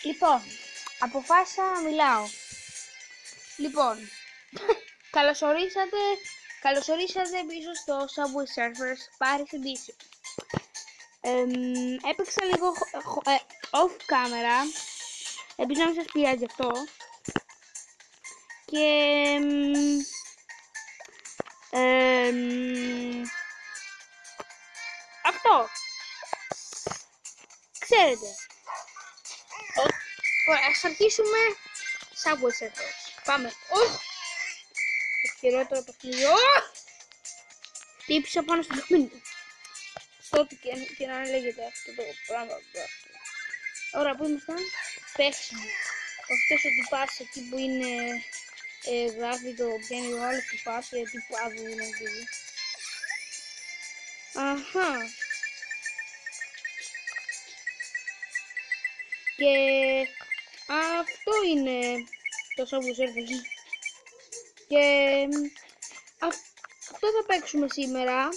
Λοιπόν, αποφάσισα να μιλάω. Λοιπόν, καλωσορίσατε πίσω στο Subway Surfers Paris Edition. Έπαιξα λίγο off camera, επειδή να μην σας πειράζει αυτό. Και αυτό. Ξέρετε. Ωραία, ας αρχίσουμε Subway Surfers. Πάμε. Το χειρότερο παιχνίδι. Χτύπησα πάνω στο ντομίνο. Στο ό,τι και να λέγεται αυτό το πράγμα. Ωραία, πού ήμασταν? Παίξιμο. Αυτός ο τυπάς εκεί που είναι γράφει το πιάνει ο άλλος τυπάς, γιατί πάδου είναι εκεί. Αχα. Και αυτό είναι το Subway Surfers. Και αυτό θα παίξουμε σήμερα.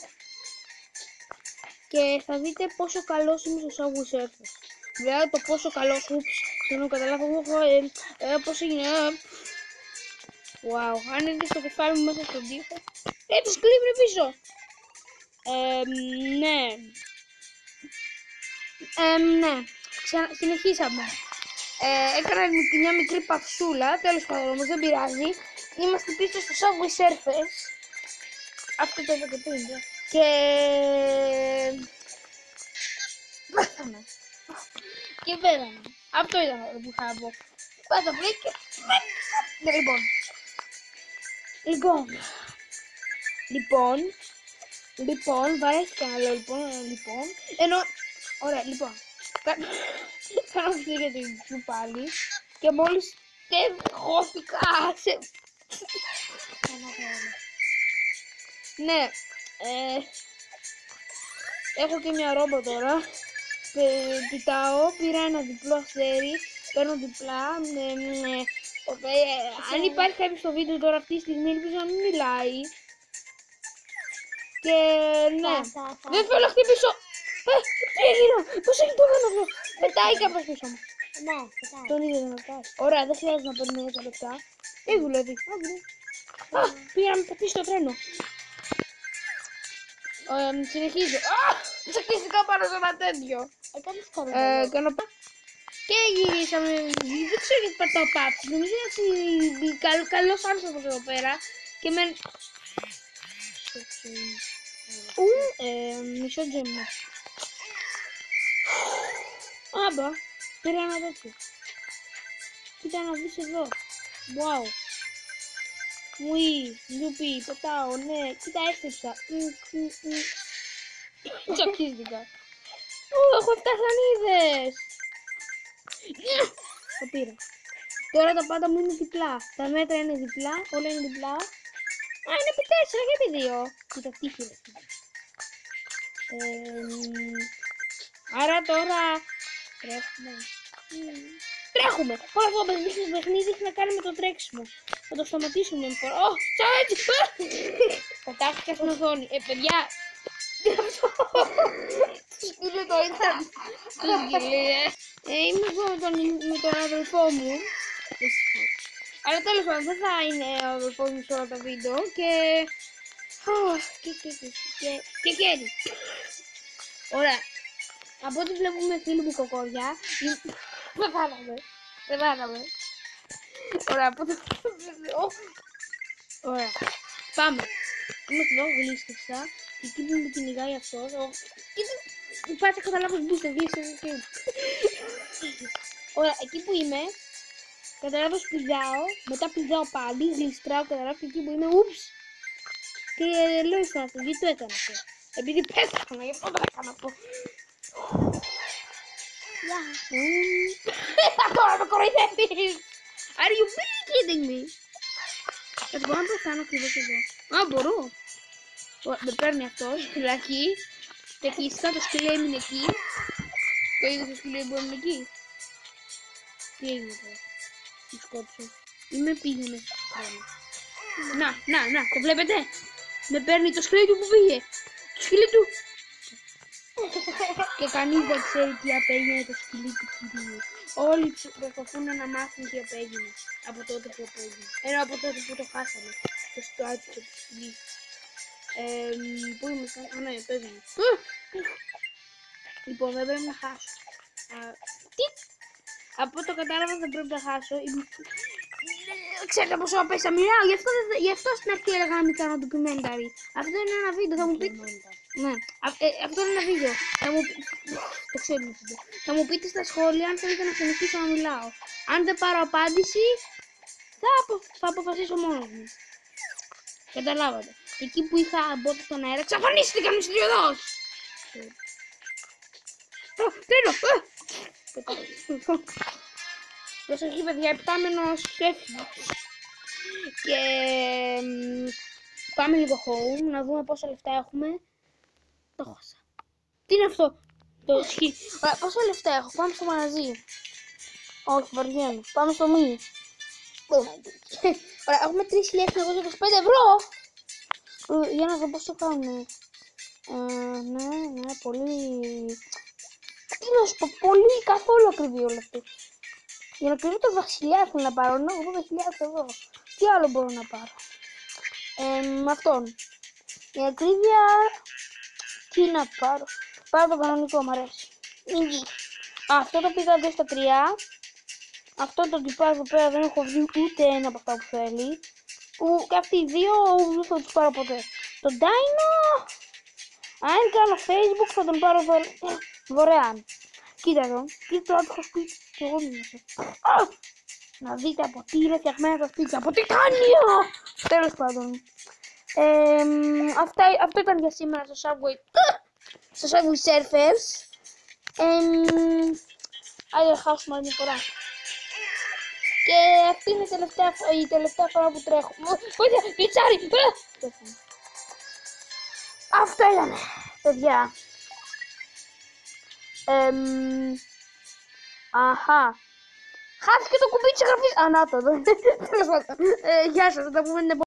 Και θα δείτε πόσο καλός είμαι στο Subway Surfers. Βέβαια το πόσο καλός, δεν καταλάβω πώς έγινε. Wow, αν είδε το κεφάλι μου μέσα στον τοίχο. Το σκλήβρε πίσω. Ναι, συνεχίσαμε. Έκανα μια μικρή παυσούλα, τέλος πάντων όμως δεν πειράζει. Είμαστε πίσω στο Subway Surfers. Αυτό το είπα και πριν. Και πέθαμε. Αυτό ήταν όλο που είχα να πω. Πέθαμε και Λοιπόν, βαρέθηκα να λέω λοιπόν. Ωραία, λοιπόν. Κάνω αυτό για το YouTube πάλι. Και μόλις χώθηκα σε... Ναι. Έχω και μια ρόμπα τώρα. Κοιτάω, πήρα ένα διπλό αστέρι. Παίρνω διπλά. Αν υπάρχει κάποιος στο βίντεο τώρα αυτή τη στιγμή, ελπίζω να μην μιλάει. Και ναι, δεν θέλω να χτυπήσω. Τι έγινε, πώς έχει το κάνω αυτό? Πετάει κάποιος πίσω μου. Ναι, πετάει. Τον είδε να πετάει. Ωραία, δεν χρειάζεται να περιμένω 10 λεπτά. Δεν δουλεύει. Πήγα να πετύχει το τρένο. Συνεχίζω. Τσακίστηκα πάνω σε ένα τέτοιο. Έκανα και γυρίσαμε. Δεν ξέρω γιατί πατάω πάψη. Νομίζω ότι καλός άνθρωπος εδώ πέρα. Και με... μισό τζέμμα. Άμπα, πήρα ένα τέτοιο. Κοίτα να δεις εδώ. Wow. Μουί, λουπί, πετάω, ναι. Κοίτα, έστρεψα. Τσακίστηκα. Έχω 7 σανίδες. Το πήρα. Τώρα τα πάντα μου είναι διπλά. Τα μέτρα είναι διπλά, όλα είναι διπλά. Είναι επί 4 και επί 2. Κοίτα, τύχη. Άρα τώρα τρέχουμε. Όλο αυτό το παιχνίδι έχει να κάνει με το τρέξιμο. Θα το σταματήσουμε με φορά. Πατάχτηκα στην οθόνη. Παιδιά. Το σκύλο το ήταν. Το σκύλο, είμαι εδώ με τον αδελφό μου. Αλλά τέλος πάντων δεν θα είναι ο αδελφός μου σε όλα τα βίντεο. Και κέρι. Ωραία. Από ό,τι βλέπουμε φίλοι μου κοκόρια. Δεν πάθαμε. Ωραία. Ωραία. Πάμε. Είμαστε εδώ, γλίστευσα. Και εκεί που με κυνηγάει αυτός. Υπάρχει καταλάβω μπούστε, βγήκε. Ωραία, εκεί που είμαι. Καταλάβω πηδάω. Μετά πηδάω πάλι. Γλιστράω, καταλάβω και εκεί που είμαι. Ούψ. Και λέω στον αυτό, γιατί το έκανα αυτό? Επειδή πέθανα, γι' αυτό το έκανα αυτό. Τώρα με κοροϊδεύεις! Are you really kidding me? Μπορώ να πεθάνω ακριβώς εδώ. Μπορώ. Με παίρνει αυτός, φυλακή. Τεχίστηκα, το σκυλί έμεινε εκεί. Το είδες το σκυλί που έμεινε εκεί? Τι έγινε τώρα? Μου σκότωσε. Είμαι πήγε μέσα στο χρόνο. Να, το βλέπετε? Με παίρνει το σκυλί του που πήγε. Το σκυλί του. Και κανείς δεν ξέρει τι απέγινε το σκυλί του κυρίου. Όλοι προσπαθούν να μάθουν τι απέγινε από τότε που απέγινε. Ενώ από τότε που το χάσαμε. Το στράτη και το σκυλί. Πού ήμασταν? Α, ναι, παίζουμε. Λοιπόν, δεν πρέπει να χάσω. Τι? Από το κατάλαβα δεν πρέπει να χάσω. Ξέρετε πόσο απέσια μιλάω, γι' αυτό στην αρχή έλεγα να μην κάνω documentary. Αυτό είναι ένα βίντεο, θα μου πείτε. Ναι, αυτό είναι ένα βίντεο. Το ξέρω το βίντεο. Θα μου πείτε στα σχόλια αν θέλετε να συνεχίσω να μιλάω. Αν δεν πάρω απάντηση, θα αποφασίσω μόνος μου. Καταλάβατε. Εκεί που είχα μπότα στον αέρα, εξαφανίστηκαν μυστηριωδώς. Τρένο! Προσοχή παιδιά, επτάμενος έφυγε. Και πάμε λίγο home, να δούμε πόσα λεφτά έχουμε. Το χώσα. Τι είναι αυτό? Το σκι. Ωραία, πόσα λεφτά έχω? Πάμε στο μαγαζί. Όχι, βαριέμαι. Πάμε στο μη. Ωραία, έχουμε 3.925 ευρώ. Για να δω πόσο κάνουμε. Ναι, πολύ... Τι να σου πω, πολύ καθόλου ακριβή όλο αυτό. Για να κρύβω το βασιλιά θέλω να πάρω, να 80.000 ευρώ. Τι άλλο μπορώ να πάρω? Αυτόν. Για ακρίβεια, τι να πάρω? Πάρω το κανονικό, μου αρέσει. Αυτό το πήγα εδώ στα 3. Αυτό το τυπά εδώ πέρα δεν έχω βρει ούτε ένα από αυτά που θέλει. Και αυτοί οι δύο δεν θα τους πάρω ποτέ. Το Dino, αν κάνω Facebook θα τον πάρω δωρεάν. Κοίτα εδώ, κοίτα το άτυχο σπίτι και εγώ μείνωσα. Να δείτε από τι είναι φτιαγμένα τα σπίτια, από τιτάνιο! Τέλος πάντων. Αυτό ήταν για σήμερα στο Subway Surfers. Άρα χάσουμε άλλη μια φορά. Και αυτή είναι η τελευταία φορά που τρέχω. Βοήθεια, λιτσάρι! Αυτό ήταν, παιδιά. Αχα. Χάθηκε το κουμπί της εγγραφής. Α, να το. Τέλος πάντων. Γεια σας, θα τα πούμε την επόμενη.